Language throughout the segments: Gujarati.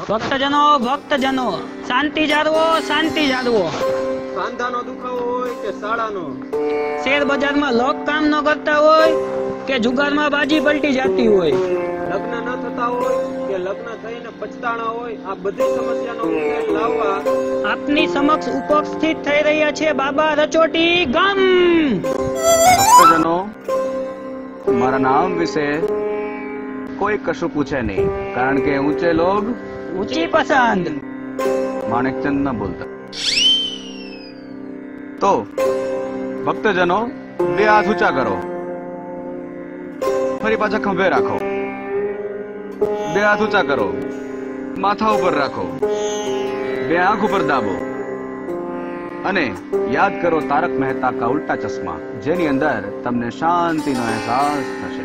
ભક્તજનો શાંતિ જાળવો, શાંતિ જાળવો. સાંધાનો દુખાવો હોય કે શાળાનો, શેર બજારમાં લોક કામ ન કરતા હોય કે જુગારમાં બાજી પલટી જતી હોય, લગ્ન ન થતા હોય કે લગ્ન થઈને પછતાણા હોય, આ બધી સમસ્યાનો ઉકેલ લાવવા આપની સમક્ષ ઉપસ્થિત થઈ રહ્યા છે બાબા રચોટી ગમ. ભક્તજનો, મારા નામ વિશે કોઈ કશું પૂછે નહીં, કારણ કે ઊંચે લોગ ઊંચી પસંદ. માણેકચંદ ન બોલતા. તો ભક્તજનો, બે હાથ ઊંચા કરો, ફરી પાછા ખંભે રાખો. બે હાથ ઊંચા કરો, માથા ઉપર રાખો, બે આંખ ઉપર દાબો અને યાદ કરો તારક મહેતા કા ઉલ્ટા ચશ્મા, જેની અંદર તમને શાંતિનો અહેસાસ થશે.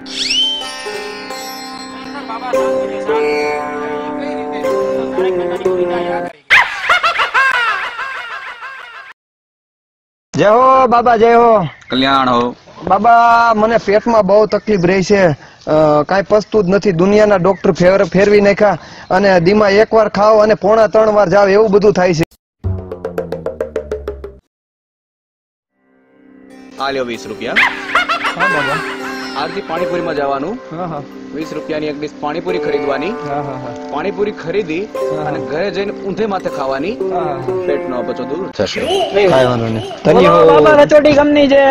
જય હો બાબા, જય હો. કલ્યાણ હો. બાબા, મને પેટમાં બહુ તકલીફ રહી છે, કાંઈ પચતું જ નથી. દુનિયાના ડોક્ટર ફેરવી નાખ્યા અને દીમાં એકવાર ખાઓ અને પોણા 3 વાર જાવ, એવું બધું થાય છે. આ લ્યો 20 રૂપિયા. હા બાબા. આજથી પાણીપુરીમાં જવાનું. 20 રૂપિયાની એક ડીશ પાણીપુરી ખરીદવાની. પાણીપુરી ખરીદી અને ઘરે જઈને ઊંધે માથે ખાવાની. પેટનો અપચો દૂર થશે. બાબા રચોટી ગમની જય.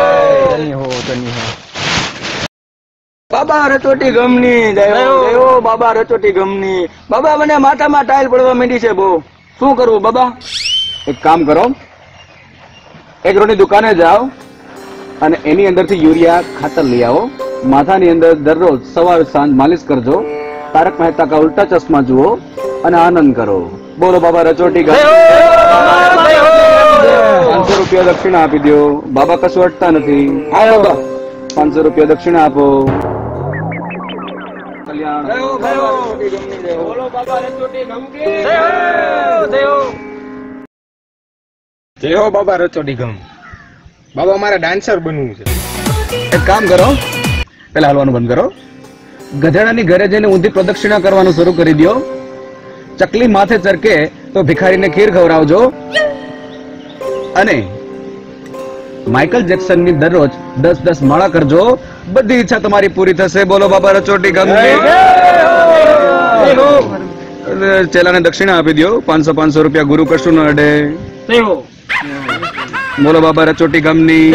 બાબા રચોટી ગમની જય હો. બાબા રચોટી ગમની. બાબા, મને માથામાં ટાઈલ પડવા માંડી છે બહુ. શું કરવું બાબા? એક કામ કરો, એગ્રોની દુકાને જાઓ અને એની અંદરથી યુરિયા ખાતર લઈ આવો. માથાની અંદર દરરોજ સવાર સાંજ માલિશ કરજો. તારક મહેતા કા ઉલ્ટા ચશ્મા જુઓ અને આનંદ કરો. બોલો બાબા રચોટી ગમ. 500 રૂપિયા દક્ષિણા આપી દો. બાબા કશું અટતા નથી. હા બાબા, 500 રૂપિયા દક્ષિણા આપો. કલ્યાણ. બોલો બાબા રચોટી ગમ કે જય હો બાબા રચોટી ગમ. બાબા, મારે ડાન્સર બનવું છે. એક કામ કરો, પેલા હાલવાનું બંધ કરો. ગધેડાની ઘરે જઈને ઊંધી પ્રદક્ષિણા કરવાનું શરૂ કરી દો. ચકલી માથે ચરકે તો ભિખારીને ખીર ખવડાવજો અને માઇકલ જેક્સનની દરરોજ 10-10 માળા કરજો. બધી ઈચ્છા તમારી પૂરી થશે. બોલો બાબા રચોટી ગમની. ચેલાને દક્ષિણા આપી દો. 500 રૂપિયા ગુરુ કશું ન અડે. બોલો બાબા રચોટી ગમની.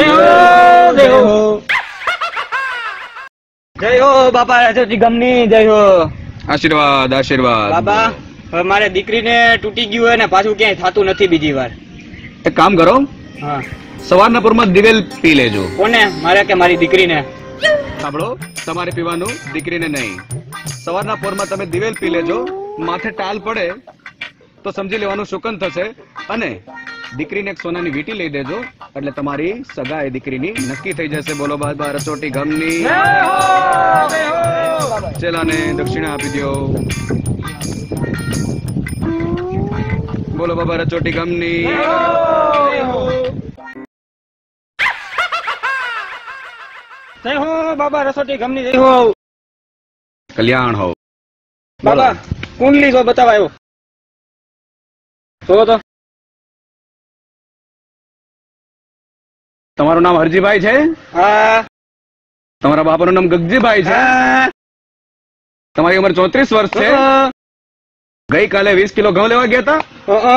જય હો બાબા રચોટી ગમની જય હો. આશીર્વાદ, આશીર્વાદ. બાબા, હવે મારે દીકરીને તૂટી ગયું હોય ને પાછું ક્યાંય થતું નથી બીજી વાર. એક કામ કરો, હા. સવારના પૂરમાં દિવેલ પી લેજો. કોને? મારે કે મારી દીકરીને? સાંભળો, તમારે પીવાનું, દીકરીને નહીં. સવારના પોરમાં તમે દિવેલ પી લેજો. માથે ટાલ પડે તો સમજી લેવાનું શુકન થશે અને દીકરીને એક સોનાની વીંટી લઈ દેજો, એટલે તમારી સગાઈ દીકરીની નક્કી થઈ જશે. બોલો બાબા રચોટી ગમની. ચેલાને દક્ષિણા આપી દો. બોલો બાબા રચોટી ગમની. જય હો બાબા રચોટી ગમની જય હો. કલ્યાણ હો. બાબા, કુંડલી જો બતાવાયો તો તમારું નામ હરજીભાઈ છે? હા. તમારા બાપાનું નામ ગગજીભાઈ છે? તમારી ઉંમર 34 વર્ષ છે? ગઈકાલે 20 કિલો ઘઉં લેવા ગયા હતા?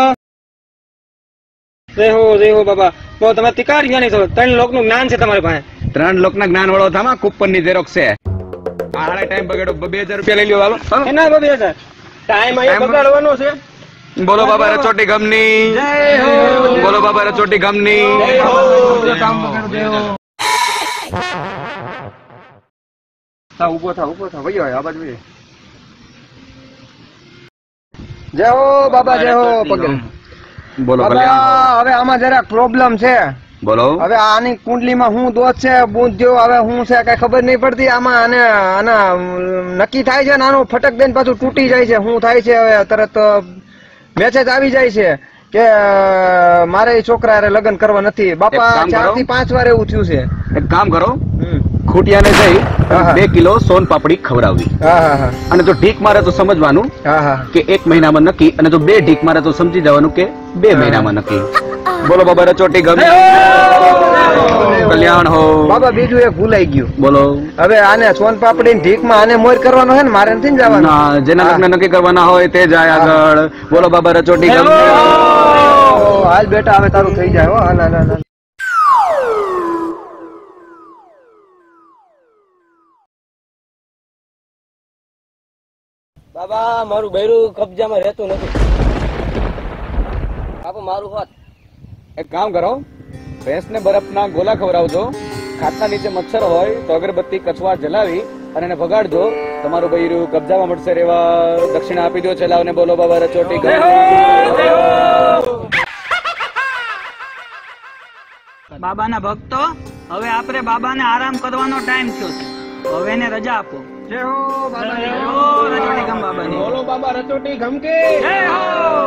જય હો બાબા. તો તમે તિકાર જ્ઞાની છો. 3 લોકનું જ્ઞાન છે તમારી પાસે. 3 લોકના જ્ઞાન વાળો થામા કૂપનની ઝેરોક્સ છે. આળે ટાઈમ બગાડો. 2000 રૂપિયા લઈ લ્યો. હાલો. એના 2000 ટાઈમ અહીં બગાડવાનો છે. બોલો બાબા રચોટી ગમની. બોલો બાબા રચોટી ગમની. ઉભો થા ભાઈ, આ બાજુ. જય હો બાબા, જય હો. પગે બોલો બાબા, હવે આમાં જરાક પ્રોબ્લેમ છે. બોલો. હવે આની કુંડલીમાં હું દોષ છે, બુંદ જેવો હવે હું છે કઈ ખબર નહીં પડતી. આમાં આના નક્કી થાય છે ને આનું ફટક દઈને પાછું તૂટી જાય છે. શું થાય છે હવે? તરત મેસેજ આવી જાય છે કે મારે છોકરા લગ્ન કરવા નથી. બાપા 4 થી 5 વાર એવું થયું છે. એક કામ કરો, ખૂટિયાને જઈ હા, હા. 2 કિલો સોન પાપડી ખવડાવવી હા હા હા અને જો ઢીક મારે તો સમજવાનું હા હા કે 1 મહિનામાં નક્કી, અને જો 2 ઢીક મારે તો સમજી જવાનું કે 2 મહિનામાં નક્કી. બોલો બાબા રચોટી ગમે કલ્યાણ હો. બાબા બીજું એક ભૂલાઈ ગયું. બોલો. હવે આને સોન પાપડી ઢીક માં આને મોર કરવાનો છે ને, મારે નથી ને જવાનું. ના, જેના હા. લગ્ન નક્કી કરવાના હોય તે જાય આગળ. બોલો બાબા રચોટી ગમે. ઓ, હાલ બેટા હવે તારું થઈ જાય હો. હાલ હાલ હાલ હાલ. બાબા મારું બૈરું કબજામાં રહેતું નથી. બાપા મારું હોત. એક કામ કરો, ભેંસને બરફના ગોલા ખવડાવજો. ખાટના નીચે મચ્છર હોય તો અગરબત્તી કચવા જલાવી અને એને ભગાડજો. તમારું બૈરું કબજામાં મળશે રેવા. દક્ષિણા આપી દો છેલ્લાઓને. બોલો બાબા રચોટી ગમે. બાબાના ભક્તો, હવે આપણે બાબાને આરામ કરવાનો ટાઈમ થયો છે. હવે એને રજા આપો. જય હો બાબા. જય હો રચોટી ગમ બાબાની. બોલો બાબા રચોટી ગમકે. જય હો.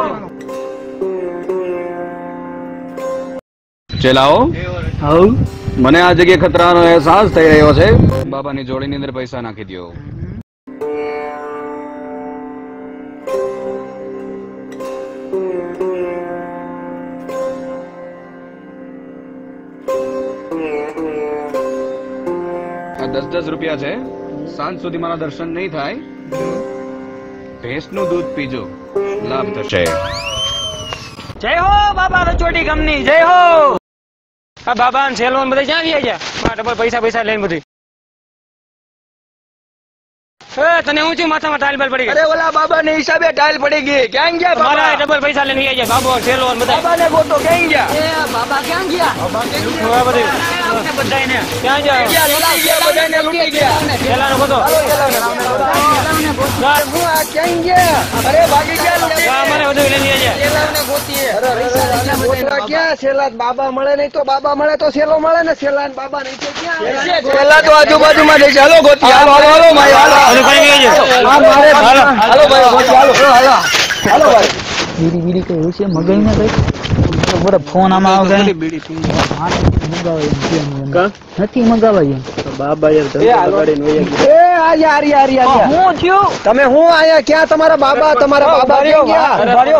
ચેલાઓ, મને આ જગ્યાએ ખતરાનો અહેસાસ થઈ રહ્યો છે. બાબાની જોડીની અંદર પૈસા નાખી દો. આ 10-10 રૂપિયા છે. સાંજ સુધી મારા દર્શન નહીં થાય. ભેંસનું દૂધ પીજો, લાભ થશે. જય હો બાબા રચોટી ગમની. જય હો. આ બાબા ને સેલોન બધા ક્યાં ગયા છે? ડબલ પૈસા લઈને બધી. તને હું છું માથામાં ટાઈલ બાલ પડી ગઈ. અરે ઓલા બાબા ને હિસાબે ટાઈલ પડી ગઈ. ક્યાં ગયા મારા બાબા? ડબલ પૈસા લઈને ગયા છે. બાબો સેલોન બધા. બાબા ને ગોતો ક્યાં ગયા? બધાને ક્યાં જાય? લૂંટી ગયા, બધાને લૂંટી ગયા. સેલાનો બધો. હું આ ક્યાં ગયા? અરે ભાગી ગયા લૂંટી. મને બધું લઈને ગયા છે. ગોતવા ક્યાં? સેલા બાબા મળે નહીં તો બાબા મળે તો સેલો મળે ને. સેલા ને બાબા નહીં તો ક્યાં? પેલા તો આજુબાજુમાં જઈશ. હાલો ગોતી. હાલો હાલો હાલો ભાઈ હાલો. બધું કઈ ગયા છે. હા, મારે હાલો ભાઈ ગોતી. હાલો હાલો હાલો ભાઈ. બીડી કઈ છે મગાઈ ના કઈ બરાબર ફોન આમાં આવે નથી મગાવાય એ આ યાર યાર યાર હું થયું? તમે હું આયા ક્યાં? તમારા બાબા ક્યાં ગયા?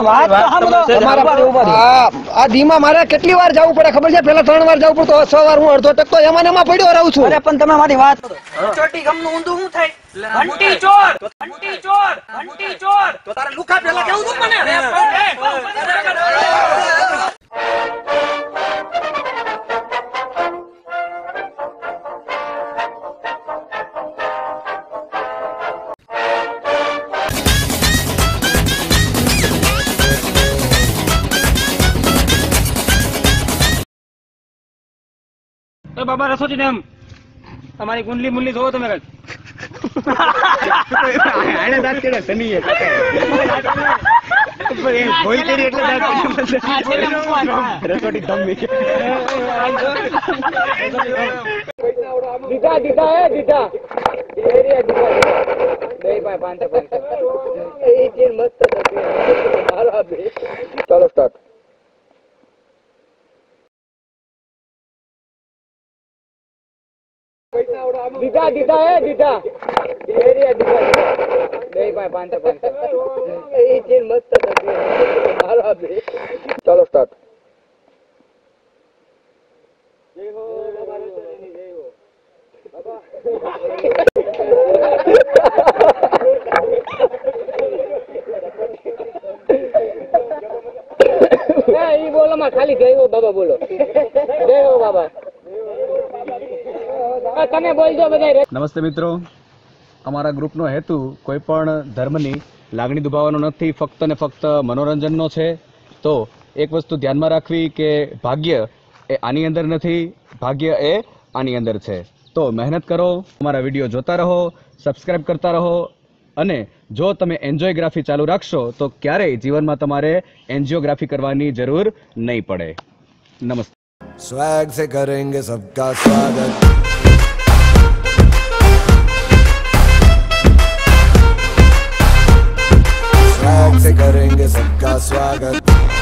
આ ધીમા મારે કેટલી વાર જવું પડે ખબર છે? પેલા 3 વાર જવું પડતું, 6 વાર હું અડધો ટકતો એમાં પડ્યો રહું છું. પણ તમે મારી વાત ચોટી ગમનું ઊંધું શું થાય? ઘંટી ચોર, ઘંટી ચોર, ઘંટી ચોર. તો તારે લુખા પેલા કેવું તું મને? બાબા રસોટી ને એમ તમારી કુંડલી મુંડલી જોવો તમે કઈ. ચાલો સ્ટાર્ટ. ચાલો સ્ટાર્ટ. બોલો માં ખાલી જય હો બાબા બોલો. જય હો બાબા. તમે બોલજો બધા. નમસ્તે મિત્રો, અમારા ગ્રુપનો હેતુ કોઈ પણ ધર્મની લાગણી દુભાવવાનો નથી, ફક્ત ને ફક્ત મનોરંજનનો છે. તો એક વસ્તુ ધ્યાનમાં રાખવી કે ભાગ્ય એ આની અંદર નથી, ભાગ્ય એ આની અંદર છે. તો મહેનત કરો, અમારા વિડીયો જોતા રહો, સબસ્ક્રાઇબ કરતા રહો, અને જો તમે એન્જોયગ્રાફી ચાલુ રાખશો તો ક્યારેય જીવનમાં તમારે એન્જિયોગ્રાફી કરવાની જરૂર નહીં પડે. નમસ્તે. स्वैग से करेंगे सबका स्वागत, स्वैग से करेंगे सबका स्वागत.